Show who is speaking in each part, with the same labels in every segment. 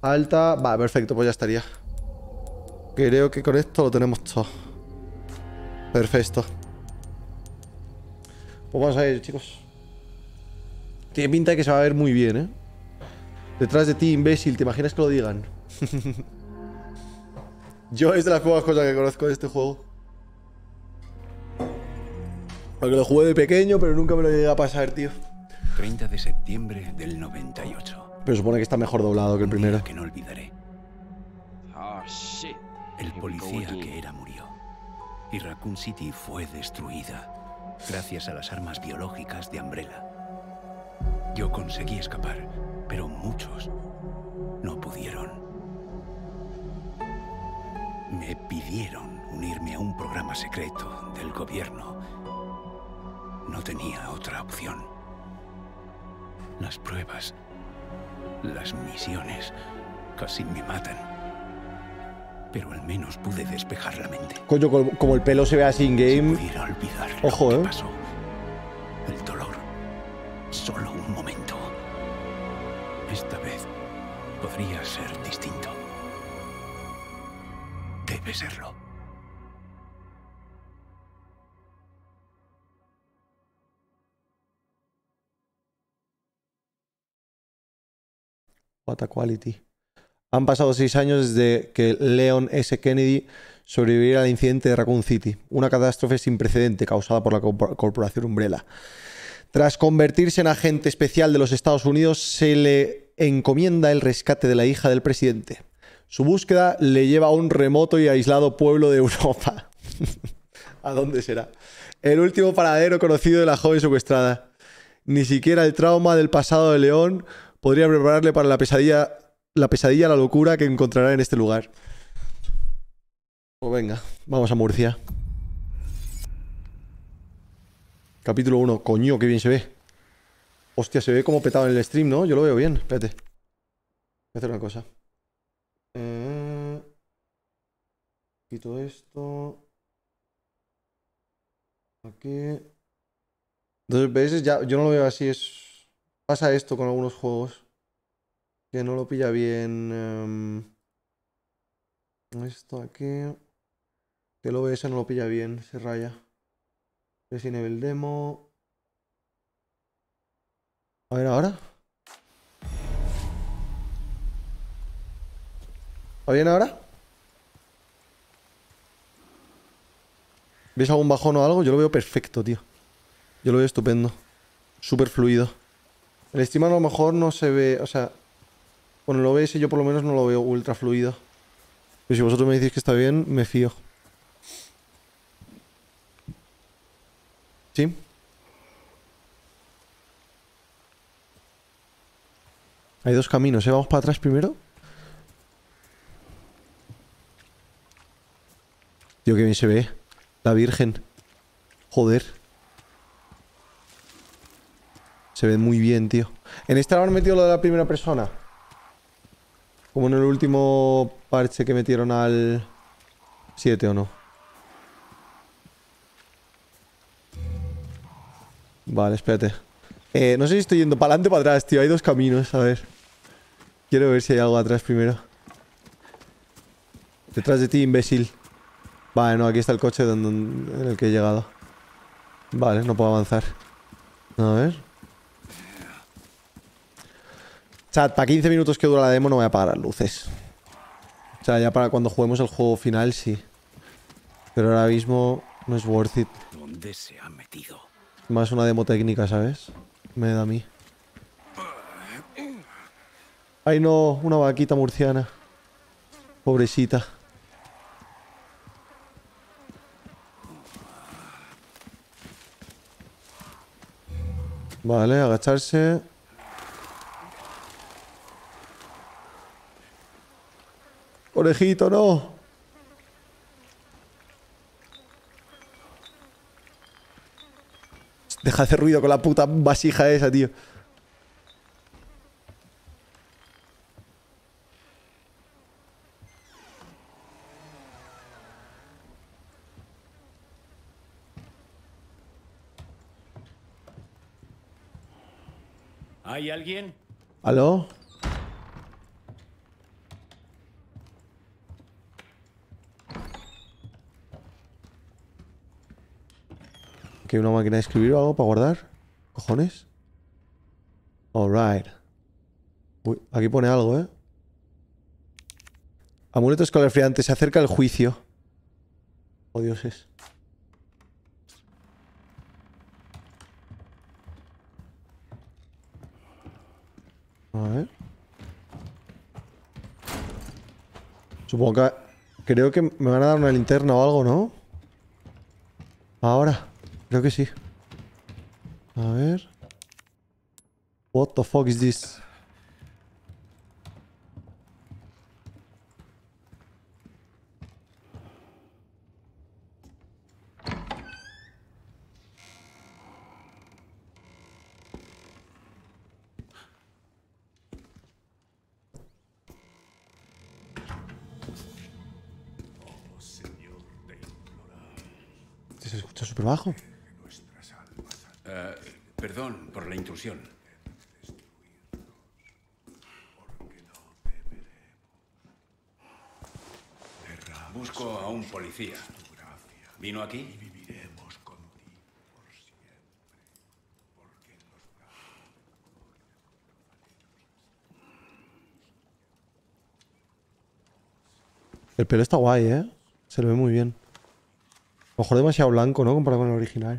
Speaker 1: Alta. Va, perfecto, pues ya estaría. Creo que con esto lo tenemos todo. Perfecto. Pues vamos a ir, chicos. Tiene pinta de que se va a ver muy bien, ¿eh? Detrás de ti, imbécil, ¿te imaginas que lo digan? Yo es de las pocas cosas que conozco de este juego. Porque lo jugué de pequeño, pero nunca me lo llegué a pasar, tío.
Speaker 2: 30 de septiembre del 98.
Speaker 1: Pero supone que está mejor doblado que el
Speaker 2: Un día
Speaker 1: primero.
Speaker 2: que no olvidaré.
Speaker 3: Oh, shit.
Speaker 2: El
Speaker 3: Here we go
Speaker 2: policía
Speaker 3: again.
Speaker 2: que era murió. Y Raccoon City fue destruida gracias a las armas biológicas de Umbrella. Yo conseguí escapar, pero muchos no pudieron. Me pidieron unirme a un programa secreto del gobierno. No tenía otra opción. Las pruebas, las misiones, casi me matan. Pero al menos pude despejar la mente.
Speaker 1: Coño, como el pelo se ve así in
Speaker 2: Si
Speaker 1: game.
Speaker 2: pudiera olvidar
Speaker 1: Ojo,
Speaker 2: lo que pasó. El dolor. Solo un momento. Esta vez podría ser distinto. Debe serlo.
Speaker 1: What a quality. Han pasado 6 años desde que Leon S. Kennedy sobreviviera al incidente de Raccoon City, una catástrofe sin precedente causada por la corporación Umbrella. Tras convertirse en agente especial de los Estados Unidos, se le encomienda el rescate de la hija del presidente. Su búsqueda le lleva a un remoto y aislado pueblo de Europa. ¿A dónde será? El último paradero conocido de la joven secuestrada. Ni siquiera el trauma del pasado de León podría prepararle para la pesadilla, la locura que encontrará en este lugar. Pues venga, vamos a Murcia. Capítulo 1. Coño, qué bien se ve. Hostia, se ve como petado en el stream, ¿no? Yo lo veo bien. Espérate. Voy a hacer una cosa. Quito esto. Aquí. Entonces, ¿ves? Ya, yo no lo veo así. Pasa esto con algunos juegos. Que no lo pilla bien. Esto aquí. Que el OBS no lo pilla bien. Se raya. Resident Evil Demo. A ver ahora. ¿Va bien ahora? ¿Ves algún bajón o algo? Yo lo veo perfecto, tío. Yo lo veo estupendo. Súper fluido. El stream a lo mejor no se ve... O sea... Con el OBS yo por lo menos no lo veo ultra fluido. Pero si vosotros me decís que está bien, me fío. ¿Sí? Hay dos caminos, ¿eh? Vamos para atrás primero. Tío, qué bien se ve. La Virgen. Joder. Se ve muy bien, tío. ¿En este han metido lo de la primera persona? Como en el último parche que metieron al 7 o no. Vale, espérate. No sé si estoy yendo para adelante o para atrás, tío. Hay dos caminos, a ver. Quiero ver si hay algo atrás primero. Detrás de ti, imbécil. Vale, no, aquí está el coche en el que he llegado. Vale, no puedo avanzar. A ver. Chat, para 15 minutos que dura la demo no voy a apagar las luces. O sea, ya para cuando juguemos el juego final, sí. Pero ahora mismo no es worth it.
Speaker 2: ¿Dónde se ha metido?
Speaker 1: Más una demo técnica, ¿sabes? Me da a mí. Ay, no, una vaquita murciana. Pobrecita. Vale, agacharse. Orejito, no. Deja de hacer ruido con la puta vasija esa, tío.
Speaker 2: ¿Hay alguien?
Speaker 1: ¿Aló? Aquí hay una máquina de escribir o algo para guardar. ¿Cojones? Alright. Uy, aquí pone algo, ¿eh? Amuleto escalofriante. Se acerca el juicio. Oh, dioses. A ver. Supongo que... Creo que me van a dar una linterna o algo, ¿no? Ahora. Creo que sí. A ver. What the fuck is this? Se escucha súper bajo.
Speaker 2: Perdón por la intrusión. Busco a un policía. ¿Vino aquí?
Speaker 1: El pelo está guay, ¿eh? Se lo ve muy bien. A lo mejor demasiado blanco, ¿no? Comparado con el original.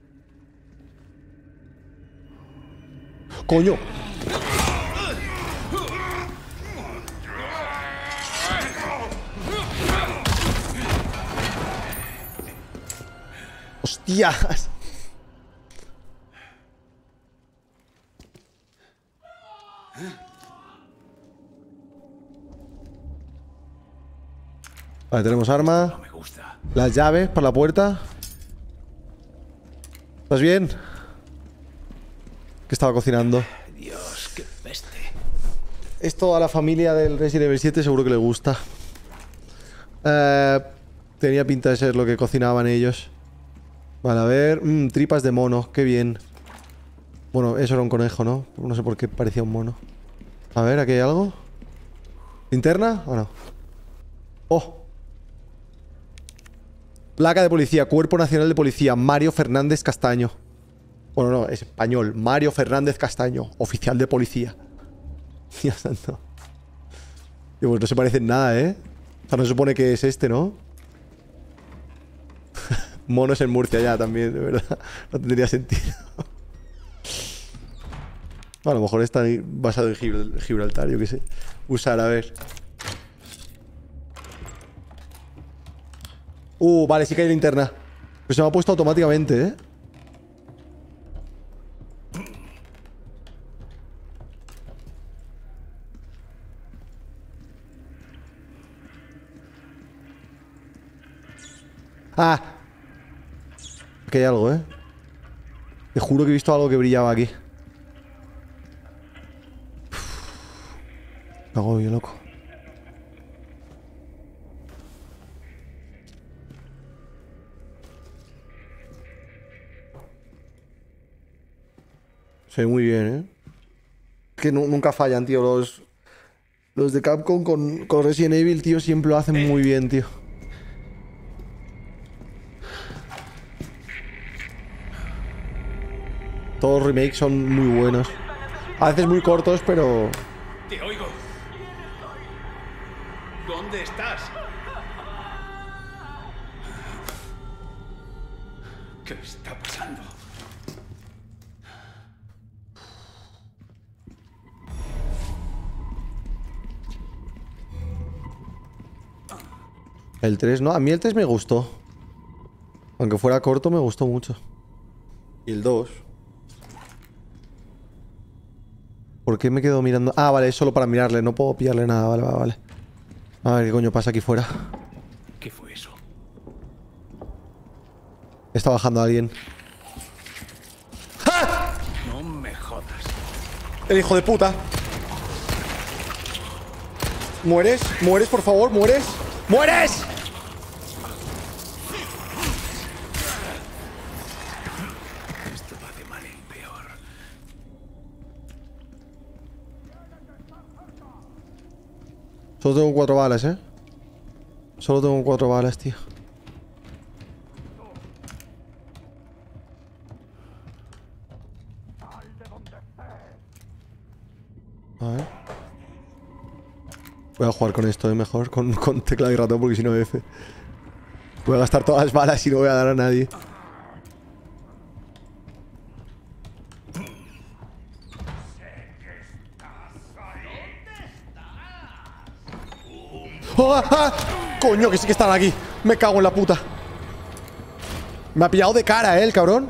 Speaker 1: ¡Coño! ¡Hostias! Vale, tenemos arma.
Speaker 2: No me gusta.
Speaker 1: Las llaves para la puerta. ¿Estás bien? ¿Qué estaba cocinando?
Speaker 2: Dios, qué peste.
Speaker 1: Esto a la familia del Resident Evil 7 seguro que le gusta. Tenía pinta de ser lo que cocinaban ellos. Vale, a ver. Tripas de mono, qué bien. Bueno, eso era un conejo, ¿no? No sé por qué parecía un mono. A ver, ¿aquí hay algo? ¿Linterna o no? ¡Oh! Placa de policía, Cuerpo Nacional de Policía, Mario Fernández Castaño. Bueno, no, es español. Mario Fernández Castaño, oficial de policía. Dios santo. Y pues no se parecen nada, ¿eh? O sea, no se supone que es este, ¿no? Monos en Murcia ya también, de verdad. No tendría sentido. A lo mejor está basado en Gibraltar, yo qué sé. Usar, a ver. Vale, sí que hay linterna. Pero se me ha puesto automáticamente, ¿eh? ¡Ah! Aquí hay algo, ¿eh? Te juro que he visto algo que brillaba aquí. Me agobio, loco. Se ve muy bien, ¿eh? Que nunca fallan, tío. Los de Capcom con Resident Evil, tío, siempre lo hacen muy bien, tío. Todos los remakes son muy buenos. A veces muy cortos, pero...
Speaker 2: Te oigo. ¿Dónde estás? ¿Qué está pasando?
Speaker 1: El 3, no. A mí el 3 me gustó. Aunque fuera corto, me gustó mucho. Y el 2. ¿Por qué me quedo mirando? Ah, vale, es solo para mirarle. No puedo pillarle nada. Vale, vale, vale. A ver qué coño pasa aquí fuera.
Speaker 2: ¿Qué fue eso?
Speaker 1: Está bajando alguien.
Speaker 2: No me jodas.
Speaker 1: El hijo de puta. ¿Mueres? ¿Mueres, por favor? ¿Mueres? ¡Mueres!
Speaker 2: Esto va de mal en peor.
Speaker 1: Solo tengo 4 balas, ¿eh? Solo tengo 4 balas, tío. Voy a jugar con esto, mejor. Con teclado y ratón, porque si no F. Voy a gastar todas las balas y no voy a dar a nadie. ¡Oh, ah! ¡Coño, que sí que están aquí! Me cago en la puta. Me ha pillado de cara, el cabrón.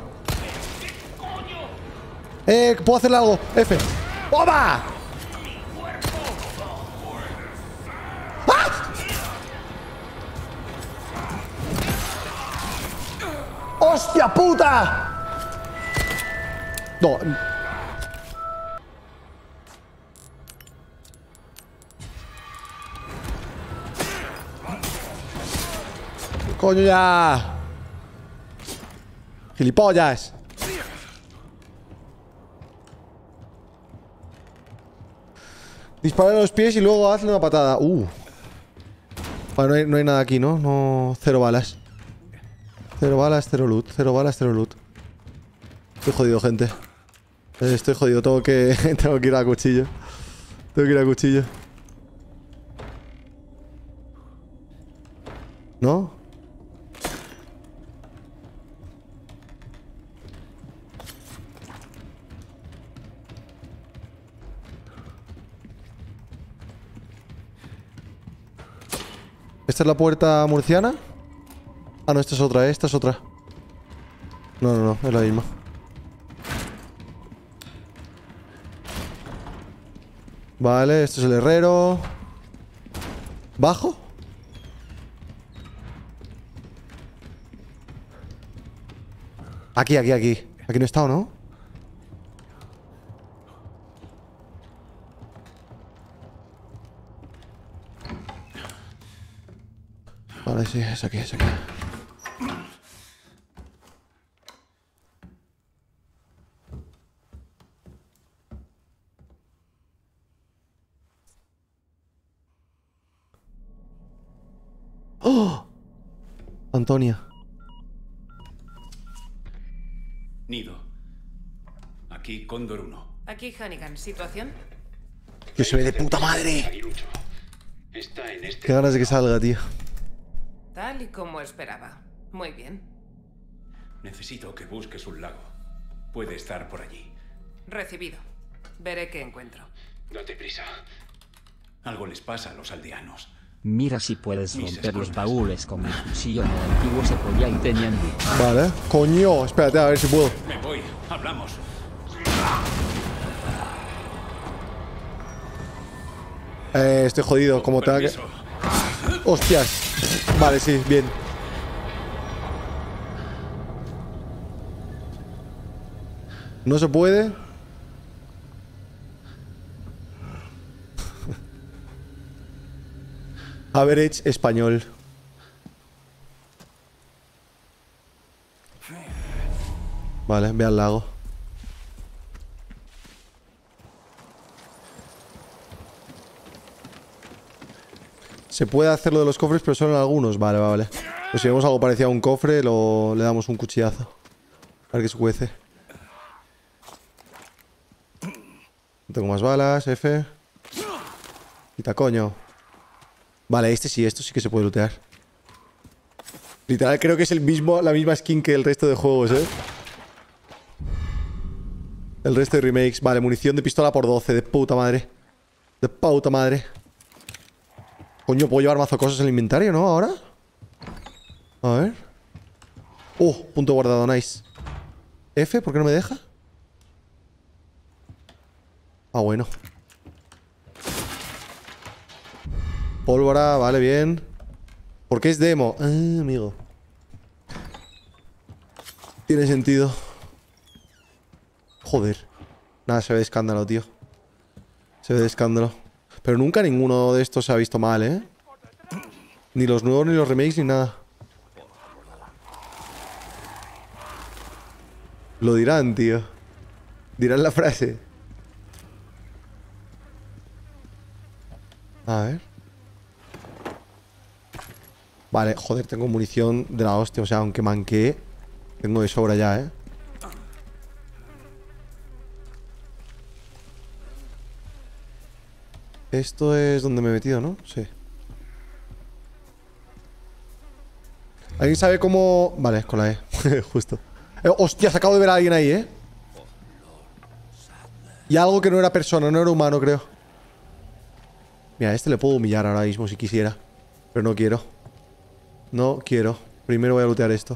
Speaker 1: ¿Puedo hacerle algo? F. ¡Oba! ¡Ah! ¡Hostia puta! No. ¡Coño ya! ¡Gilipollas! Dispara en los pies y luego hazle una patada. Vale, no hay nada aquí, ¿no? No. 0 balas. 0 balas, 0 loot. 0 balas, 0 loot. Estoy jodido, gente. Estoy jodido. Tengo que ir a cuchillo. Tengo que ir a cuchillo. ¿No? ¿Esta es la puerta murciana? Ah, no, esta es otra, esta es otra. No, es la misma. Vale, este es el herrero. ¿Bajo? Aquí. Aquí no he estado, ¿no? Vale, sí, es aquí, es aquí. ¡Oh! Antonia.
Speaker 2: Nido. Aquí Cóndor 1.
Speaker 4: Aquí Hannigan, ¿situación?
Speaker 1: Que se ve de puta madre.
Speaker 2: Aguilucho. Está en este.
Speaker 1: Qué ganas de que salga, tío.
Speaker 4: Tal y como esperaba. Muy bien.
Speaker 2: Necesito que busques un lago. Puede estar por allí.
Speaker 4: Recibido. Veré qué encuentro.
Speaker 2: Date prisa. Algo les pasa a los aldeanos.
Speaker 5: Mira si puedes
Speaker 2: Mis
Speaker 5: romper los
Speaker 2: escoltas.
Speaker 5: baúles con el cuchillo en el antiguo sepoya y teniendo.
Speaker 1: Vale. Coño, espérate a ver si puedo.
Speaker 2: Me voy. Hablamos.
Speaker 1: Estoy jodido, como tenga que...
Speaker 2: Permiso.
Speaker 1: Hostias. Vale, sí, bien. No se puede. Average español. Vale, ve al lago. Se puede hacer lo de los cofres, pero solo en algunos. Vale. Pues si vemos algo parecido a un cofre, le damos un cuchillazo. A ver qué se cuece. No tengo más balas, F. Quita coño. Vale, esto sí que se puede lootear. Literal, creo que es la misma skin que el resto de juegos, ¿eh? El resto de remakes. Vale, munición de pistola por 12. De puta madre. De puta madre. Coño, puedo llevar mazo cosas en el inventario, ¿no? Ahora. A ver. Punto guardado, nice. F, ¿por qué no me deja? Ah, bueno. Pólvora, vale, bien. ¿Por qué es demo? Ah, amigo. Tiene sentido. Joder. Nada, se ve de escándalo, tío. Se ve de escándalo. Pero nunca ninguno de estos se ha visto mal, ¿eh? Ni los nuevos, ni los remakes, ni nada. Lo dirán, tío. Dirán la frase. A ver. Vale, joder, tengo munición de la hostia. O sea, aunque manqué, tengo de sobra ya, ¿eh? Esto es donde me he metido, ¿no? Sí. ¿Alguien sabe cómo...? Vale, con la E. Justo. Hostias, acabo de ver a alguien ahí, ¿eh? Y algo que no era persona, no era humano, creo. Mira, a este le puedo humillar ahora mismo si quisiera. Pero no quiero. No quiero. Primero voy a lootear esto.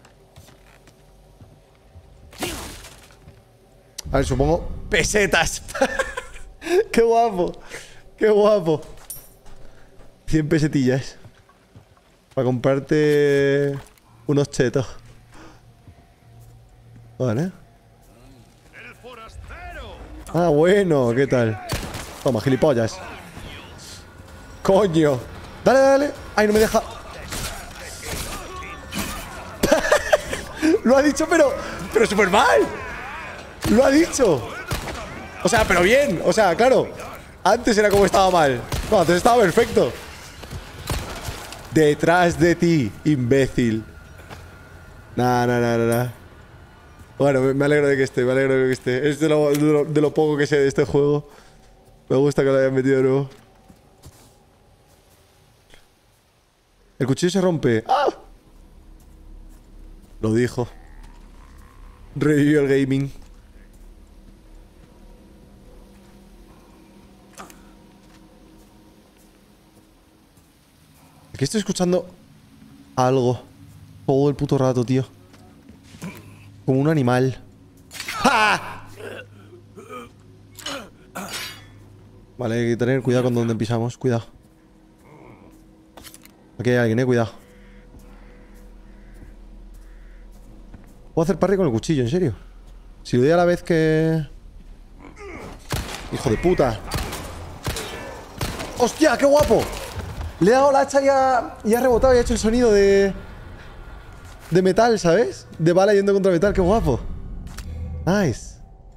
Speaker 1: A ver, supongo... ¡Pesetas! ¡Qué guapo! ¡Qué guapo! 100 pesetillas. Para comprarte... unos chetos. Vale. Ah, bueno, ¿qué tal? Toma, gilipollas. ¡Coño! Dale, dale. Ay, no me deja. Lo ha dicho, pero súper mal. Lo ha dicho. O sea, pero bien. O sea, claro. Antes era como estaba mal. No, antes estaba perfecto. Detrás de ti, imbécil. Nah. Bueno, me alegro de que esté, me alegro de que esté. Es de lo poco que sé de este juego. Me gusta que lo hayan metido de nuevo. El cuchillo se rompe. ¡Ah! Lo dijo. Revivió el gaming. Aquí estoy escuchando algo todo el puto rato, tío. Como un animal. ¡Ja! Vale, hay que tener cuidado con donde pisamos. Cuidado. Aquí hay alguien, cuidado. Puedo hacer parry con el cuchillo, en serio. Si lo doy a la vez que... ¡Hijo de puta! ¡Hostia, qué guapo! Le he dado la hacha y ha rebotado y ha hecho el sonido de metal, ¿sabes? De bala yendo contra metal, qué guapo. Nice.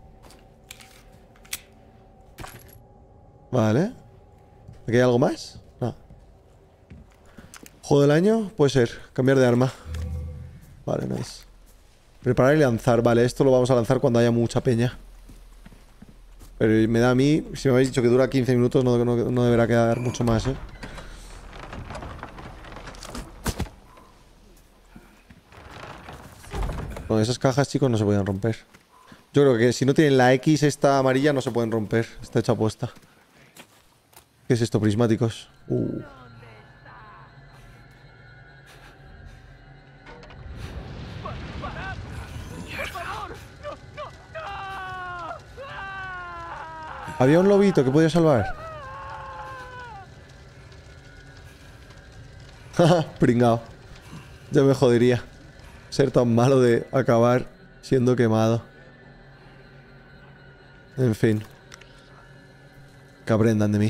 Speaker 1: Vale. ¿Aquí hay algo más? No. ¿Juego del año? Puede ser. Cambiar de arma. Vale, nice. Preparar y lanzar. Vale, esto lo vamos a lanzar cuando haya mucha peña. Pero me da a mí... Si me habéis dicho que dura 15 minutos, no deberá quedar mucho más, ¿eh? Bueno, esas cajas, chicos, no se pueden romper. Yo creo que si no tienen la X esta amarilla no se pueden romper. Está hecha apuesta. ¿Qué es esto? Prismáticos. Había un lobito que podía salvar. Jaja, pringao. Ya me jodería ser tan malo de acabar siendo quemado. En fin. Que aprendan de mí.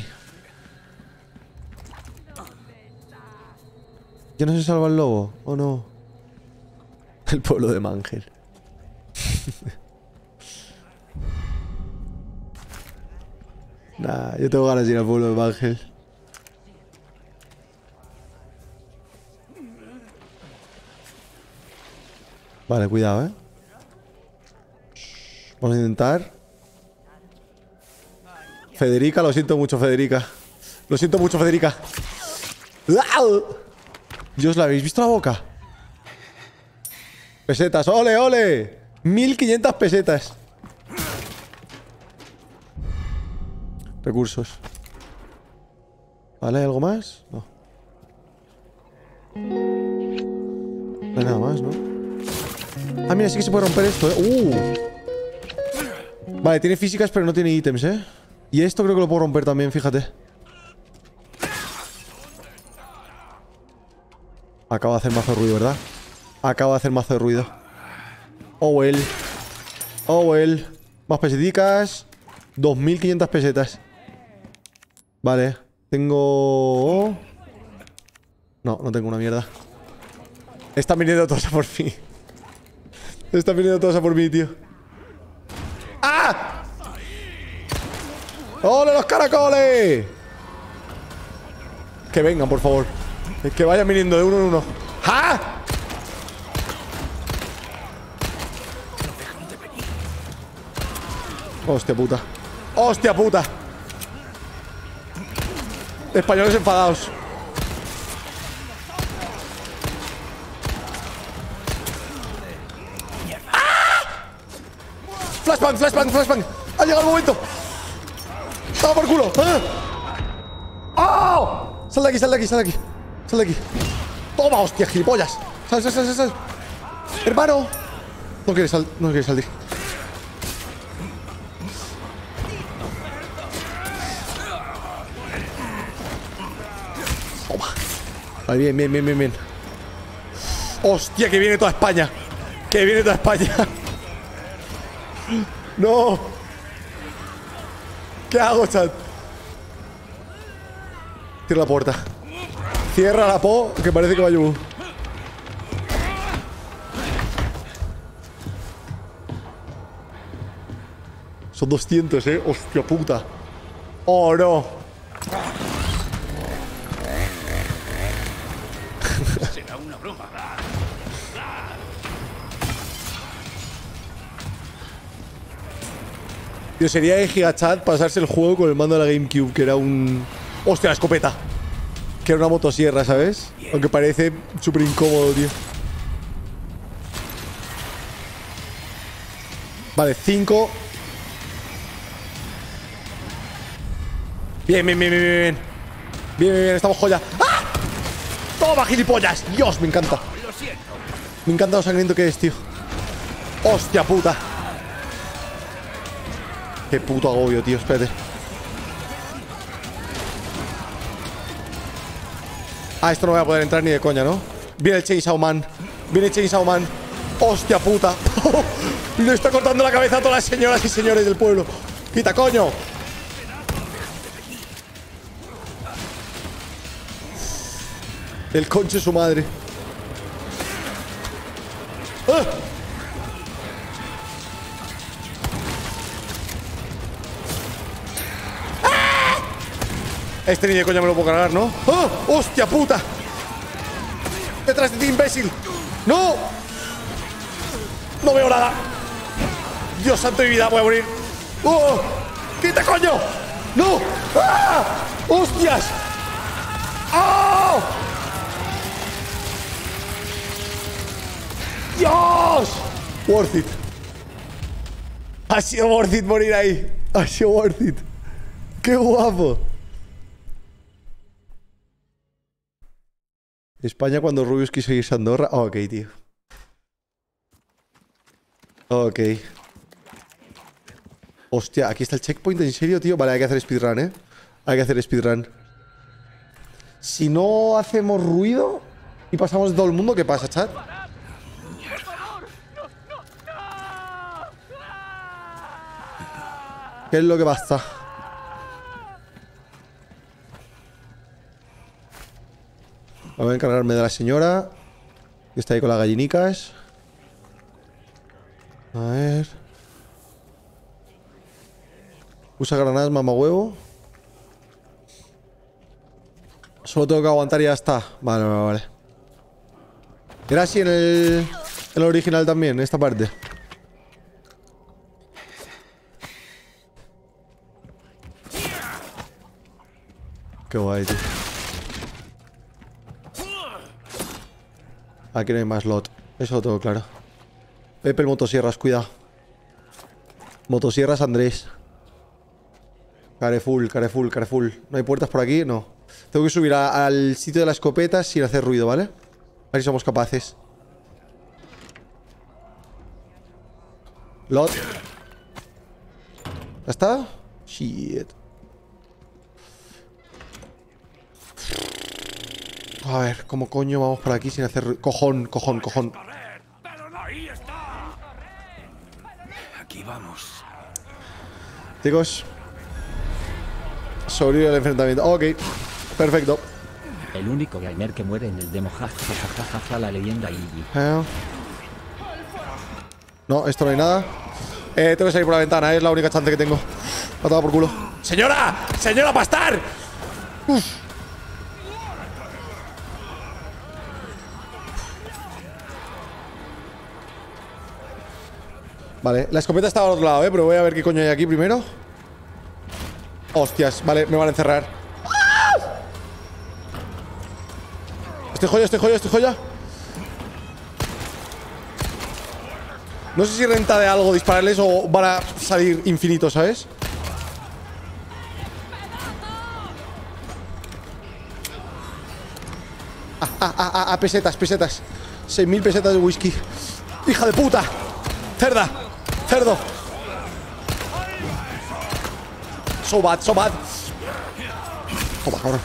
Speaker 1: ¿Ya no se salva el lobo? ¿O no? El pueblo de Mangel. Nah, yo tengo ganas de ir al pueblo de Mangel. Vale, cuidado, Vamos a intentar. Federica, lo siento mucho, Federica. Lo siento mucho, Federica. Dios, ¿la habéis visto la boca? Pesetas, ole, ole. 1500 pesetas. Recursos. ¿Vale? ¿Algo más? No. No hay nada más, ¿no? Ah, mira, sí que se puede romper esto, Vale, tiene físicas pero no tiene ítems, Y esto creo que lo puedo romper también, fíjate. Acaba de hacer mazo de ruido, ¿verdad? Acaba de hacer mazo de ruido. Oh, well. Oh, well. Más peseticas. 2500 pesetas. Vale. Tengo... No, no tengo una mierda. Están viniendo todos a por mí. Están viniendo todos a por mí, tío. ¡Ah! ¡Ole los caracoles! Que vengan, por favor. Que vayan viniendo de uno en uno. ¡Ah! ¡Hostia puta! ¡Hostia puta! Españoles enfadados. Flashbang, flashbang, flashbang. Ha llegado el momento. ¡Toma por culo! ¡Oh! Sal de aquí, sal de aquí, sal de aquí. Sal de aquí. Toma, hostia, gilipollas. Sal, sal, sal, sal. Hermano. No quiere salir. No quiere salir. Toma. Vale, bien, bien, bien, bien, bien. Hostia, que viene toda España. Que viene toda España. No. ¿Qué hago, chat? Cierra la puerta. Cierra la po, que parece que va a llover. Son 200, hostia puta. Oh, no.
Speaker 2: Será una broma.
Speaker 1: Tío, sería de gigachat pasarse el juego con el mando de la GameCube, que era un... ¡Hostia, la escopeta! Que era una motosierra, ¿sabes? Aunque parece súper incómodo, tío. Vale, 5. Bien, bien, bien, bien, bien. Bien, bien, bien, estamos joya. ¡Ah! ¡Toma, gilipollas! ¡Dios, me encanta! Me encanta lo sangriento que es, tío. ¡Hostia puta! Qué puto agobio, tío, espérate. Ah, esto no voy a poder entrar ni de coña, ¿no? Viene el Chainsaw Man. Viene el Chainsaw Man. ¡Hostia puta! Le está cortando la cabeza a todas las señoras y señores del pueblo. ¡Quita, coño! El conche de su madre. ¡Ah! Este ni de coña me lo puedo cargar, ¿no? ¡Oh! ¡Hostia puta! ¡Detrás de ti, imbécil! ¡No! ¡No veo nada! ¡Dios santo de mi vida! ¡Voy a morir! ¡Oh! ¡Quita, coño! ¡No! ¡Ah! ¡Hostias! ¡Oh! ¡Dios! Worth it. Ha sido worth it morir ahí. Ha sido worth it. ¡Qué guapo! España cuando Rubius quiso irse a Andorra. Oh, ok, tío. Ok. Hostia, aquí está el checkpoint, ¿en serio, tío? Vale, hay que hacer speedrun, ¿eh? Hay que hacer speedrun. Si no hacemos ruido y pasamos de todo el mundo, ¿qué pasa, chat? ¿Qué es lo que pasa? Voy a encargarme de la señora que está ahí con las gallinicas. A ver. Usa granadas, mamá huevo. Solo tengo que aguantar y ya está. Vale, vale, vale. Era así en el original también, en esta parte. Qué guay, tío. Aquí no hay más lot. Eso lo tengo claro. Pepe el motosierras, cuidado. Motosierras Andrés. Careful, careful, careful. ¿No hay puertas por aquí? No. Tengo que subir al sitio de la escopeta sin hacer ruido, ¿vale? A ver si somos capaces. Lot. ¿Ya está? Shit. A ver, ¿cómo coño vamos por aquí sin hacer ruido? Cojón, cojón, cojón.
Speaker 2: Aquí vamos.
Speaker 1: Chicos. Sobrevive el enfrentamiento. Ok, perfecto.
Speaker 5: El único gamer que muere en el demo, jajajajaja, la leyenda Iggy.
Speaker 1: No, esto no hay nada. Tengo que salir por la ventana, es la única chance que tengo. Matada por culo. ¡Señora! ¡Señora Pastar! Uf. Vale, la escopeta estaba al otro lado, pero voy a ver qué coño hay aquí primero. Hostias, vale, me van a encerrar. Estoy joya, estoy joya, estoy joya. No sé si renta de algo dispararles o van a salir infinitos, ¿sabes? Pesetas, pesetas. 6.000 pesetas de whisky. ¡Hija de puta! ¡Cerda! ¡Cerdo! So bad, so bad. Toma, cabrón.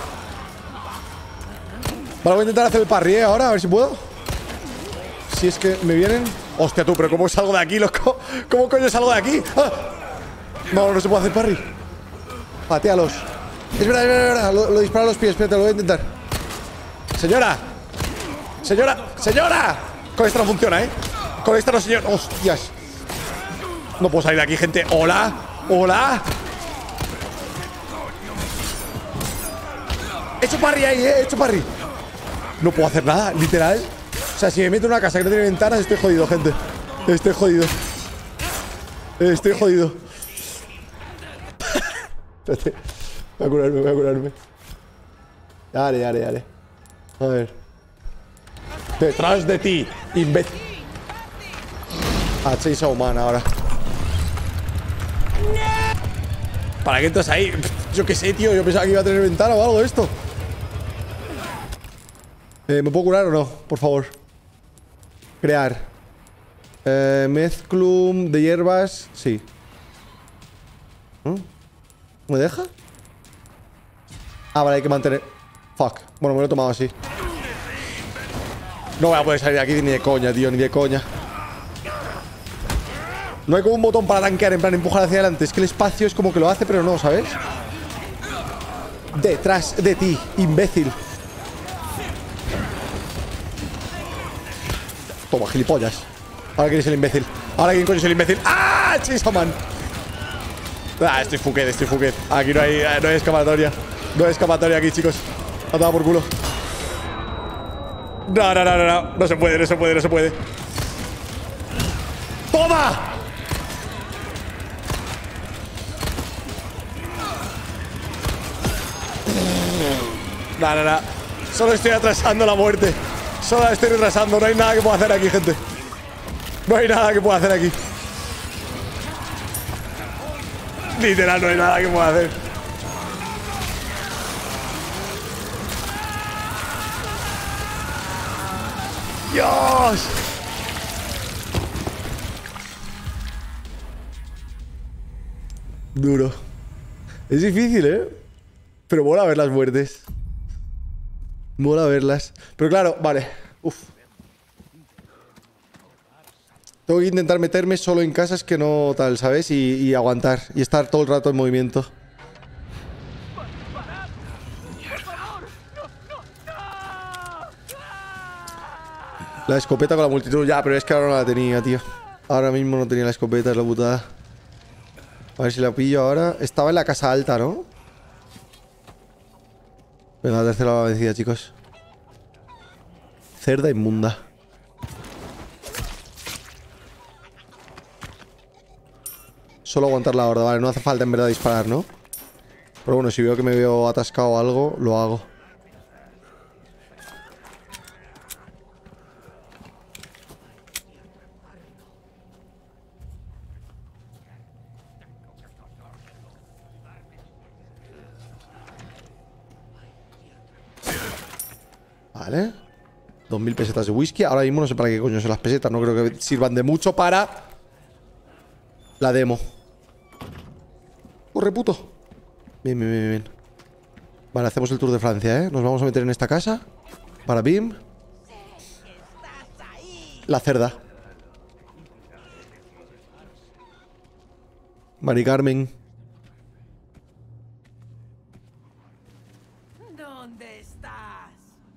Speaker 1: Vale, voy a intentar hacer el parry, ahora, a ver si puedo. Si es que me vienen. Hostia, tú, pero ¿cómo salgo de aquí, loco? ¿Cómo coño salgo de aquí? ¡Ah! No, no se puede hacer parry. Patealos. Es verdad, es verdad, es verdad. Lo dispara a los pies, espérate, lo voy a intentar. Señora. Señora, señora. Con esta no funciona, ¿eh? Con esta no, señor. Hostias. No puedo salir de aquí, gente. Hola. Hola. He hecho parry ahí, he hecho parry. No puedo hacer nada, literal. O sea, si me meto en una casa que no tiene ventanas, estoy jodido, gente. Estoy jodido. Estoy jodido. Espérate. Voy a curarme, voy a curarme. Dale, dale, dale. A ver. Detrás de ti, imbécil. Chainsaw Man ahora. ¿Para qué entras ahí? Yo qué sé, tío. Yo pensaba que iba a tener ventana o algo de esto. ¿Me puedo curar o no? Por favor. Crear. Mezclum de hierbas. Sí. ¿Me deja? Ah, vale, hay que mantener. Fuck. Bueno, me lo he tomado así. No voy a poder salir de aquí ni de coña, tío, ni de coña. No hay como un botón para tanquear, en plan empujar hacia adelante. Es que el espacio es como que lo hace, pero no, ¿sabes? Detrás de ti, imbécil. Toma, gilipollas. Ahora quién es el imbécil. Ahora quién coño es el imbécil. ¡Ah! Chainsaw Man. Ah, estoy fuquet, estoy fuquet. Aquí no hay escapatoria. No hay escapatoria aquí, chicos. A tomar por culo. No, no, no, no, no. No se puede, no se puede, no se puede. ¡Toma! No, no, no. Solo estoy atrasando la muerte. Solo la estoy retrasando. No hay nada que pueda hacer aquí, gente. No hay nada que pueda hacer aquí. Literal, no hay nada que pueda hacer. ¡Dios! Duro. Es difícil, ¿eh? Pero mola ver las muertes. Mola verlas. Pero claro, vale. Uf. Tengo que intentar meterme solo en casas que no tal, ¿sabes? Y aguantar. Y estar todo el rato en movimiento. La escopeta con la multitud. Ya, pero es que ahora no la tenía, tío. Ahora mismo no tenía la escopeta, es la putada. A ver si la pillo ahora. Estaba en la casa alta, ¿no? Venga, la tercera va vencida, chicos. Cerda inmunda. Solo aguantar la horda, vale. No hace falta en verdad disparar, ¿no? Pero bueno, si veo que me veo atascado o algo, lo hago. Vale. 2000 pesetas de whisky. Ahora mismo no sé para qué coño son las pesetas. No creo que sirvan de mucho para la demo. Corre, puto. Bien, bien, bien, bien. Vale, hacemos el tour de Francia, ¿eh? Nos vamos a meter en esta casa. Para Bim. La cerda. Mari Carmen.
Speaker 6: ¿Dónde estás?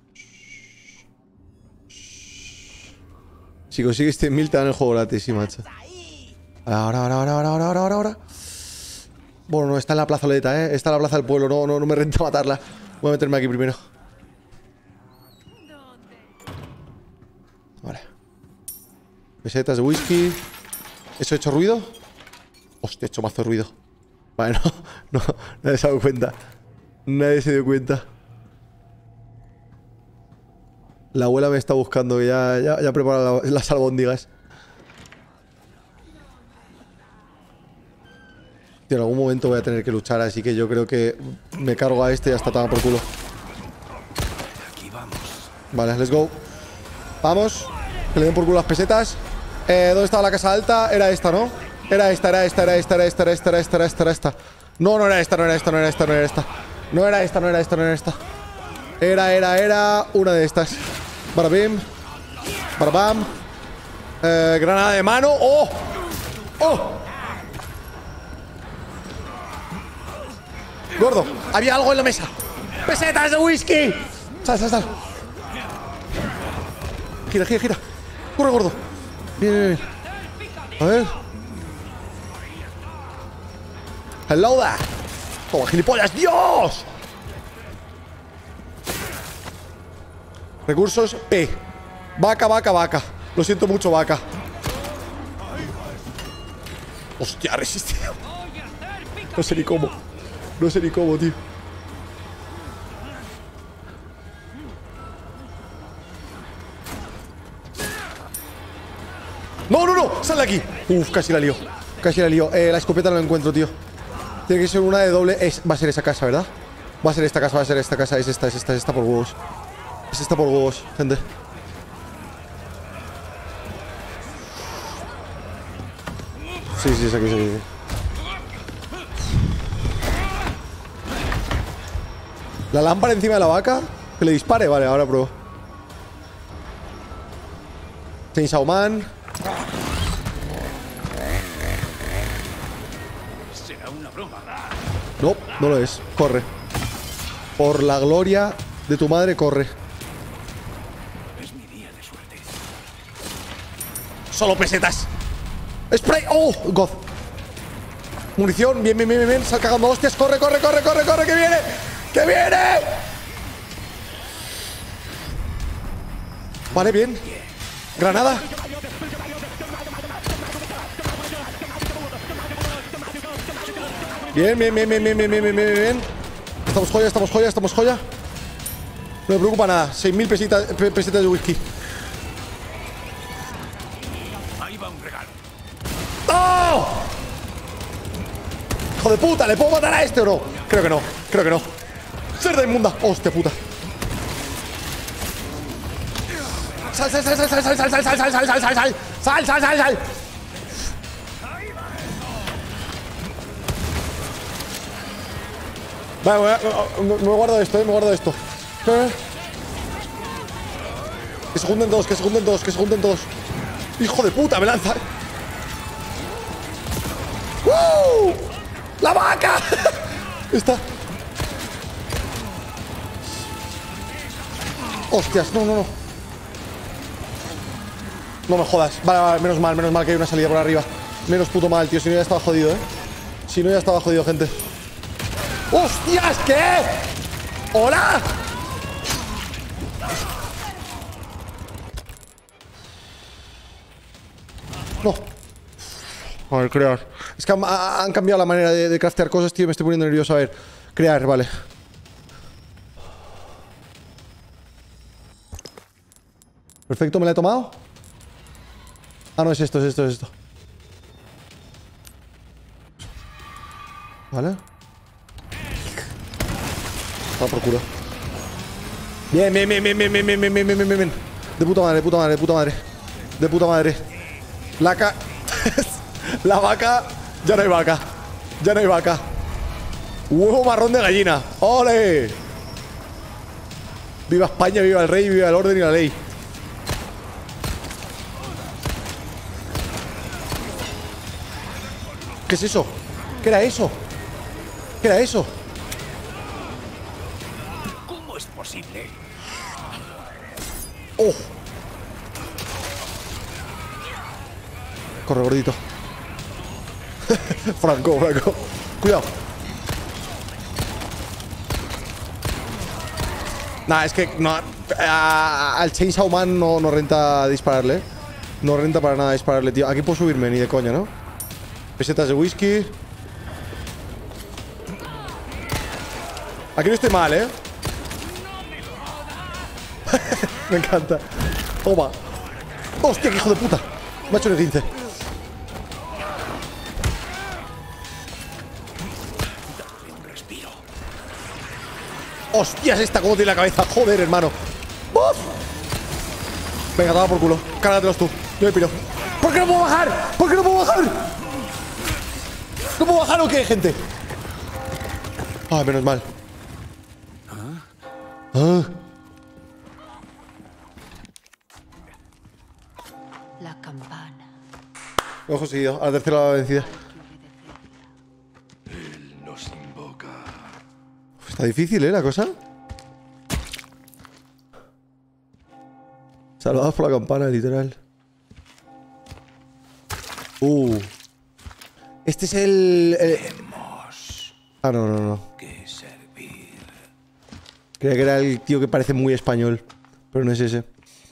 Speaker 1: Si consigues 100.000 te dan el juego gratis, sí, macho. Ahora. Bueno, no, está en la plazoleta, ¿eh? Está en la plaza del pueblo. No me renta matarla. Voy a meterme aquí primero. Vale. Pesetas de whisky. ¿Eso ha hecho ruido? Hostia, he hecho mazo de ruido. Vale, no. Nadie se ha dado cuenta. Nadie se dio cuenta. La abuela me está buscando, que ya prepara las albóndigas. Tío, en algún momento voy a tener que luchar, así que yo creo que me cargo a este y hasta toma por culo.
Speaker 2: Aquí vamos.
Speaker 1: Vale, let's go. Vamos. Que le den por culo las pesetas. ¿Dónde estaba la casa alta? Era esta, ¿no? Era esta. No, no era esta. Era una de estas. Barabim. Barabam. Granada de mano. ¡Oh! ¡Oh! Gordo, había algo en la mesa. ¡Pesetas de whisky! Sal. Gira. Corre, gordo. Bien. A ver. Hello there. Toma, gilipollas. ¡Dios! Recursos P. Vaca. Lo siento mucho, vaca. Hostia, resistido. No sé ni cómo, tío. ¡No! ¡Sal de aquí! Uf, casi la lío. La escopeta no la encuentro, tío. Tiene que ser una de doble. Va a ser esa casa, ¿verdad? Va a ser esta casa. Es esta por huevos. Es esta por huevos, gente. Sí, es aquí. La lámpara encima de la vaca. Que le dispare. Vale, ahora pruebo. Chainsaw Man.
Speaker 2: Será una broma.
Speaker 1: No lo es. Corre. Por la gloria de tu madre, corre.
Speaker 2: Es mi día de suerte.
Speaker 1: Solo pesetas. Spray. Oh, God. Munición. Bien. Sal cagando hostias. Corre. ¡Que viene! Vale, bien. Granada. Bien. Estamos joya. No me preocupa nada. 6.000 pesetas de whisky.
Speaker 2: Ahí va un regalo.
Speaker 1: ¡Oh! ¡Hijo de puta! ¿Le puedo matar a este o no? Creo que no. ¡Cerda inmunda! ¡Hostia puta! ¡Sal! Vale, me guardo esto, Que se junten todos. ¡Hijo de puta! ¡Me lanza! ¡Woo! ¡La vaca! Está. Hostias, no. No me jodas. Vale, menos mal que hay una salida por arriba. Menos puto mal, tío. Si no ya estaba jodido, gente. ¡Hostias! ¿Qué? ¡Hola! No. A ver, crear. Es que han cambiado la manera de craftear cosas, tío. Me estoy poniendo nervioso. A ver. Crear, vale. Perfecto, ¿me la he tomado? Ah, no, es esto. Vale. Está por culo. Bien. De puta madre. La vaca. Ya no hay vaca. Huevo marrón de gallina. ¡Ole! Viva España, viva el rey, viva el orden y la ley. ¿Qué es eso? ¿Qué era eso?
Speaker 2: ¿Cómo es posible?
Speaker 1: ¡Oh! Corre, gordito. Franco. Cuidado. Nah, es que no, al Chainsaw Man no renta dispararle. No renta para nada dispararle, tío. Aquí puedo subirme, ni de coña, ¿no? Pesetas de whisky. Aquí no estoy mal, ¿eh? Me encanta. Toma. ¡Hostia, qué hijo de puta! Me ha hecho el 15. ¡Hostias, esta cómo tiene la cabeza! ¡Joder, hermano! ¡Uf! Venga, toma por culo. Cárgatelos tú. Yo me piro. ¿Por qué no puedo bajar? ¿Por qué no puedo bajar? ¿No puedo bajar o qué, gente? Ah, menos mal. Ah.
Speaker 6: La campana.
Speaker 1: Lo he conseguido. A la tercera la vencida.
Speaker 2: Nos invoca.
Speaker 1: Está difícil, ¿eh? La cosa. Salvados por la campana, literal. Este es el... Ah, no.
Speaker 2: Que servir.
Speaker 1: Creía que era el tío que parece muy español. Pero no es ese.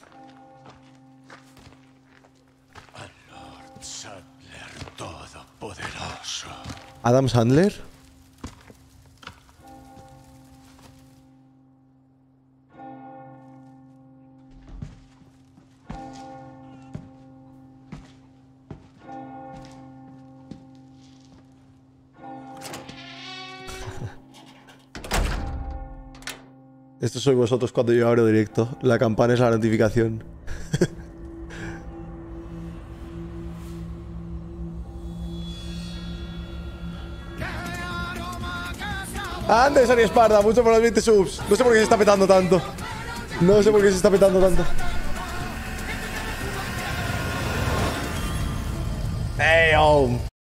Speaker 2: Lord Sadler Todopoderoso.
Speaker 1: Adam Sandler. Estos sois vosotros cuando yo abro directo. La campana es la notificación. Antes, Ari Esparda, mucho por los 20 subs. No sé por qué se está petando tanto. No sé por qué se está petando tanto. ¡Ey, oh!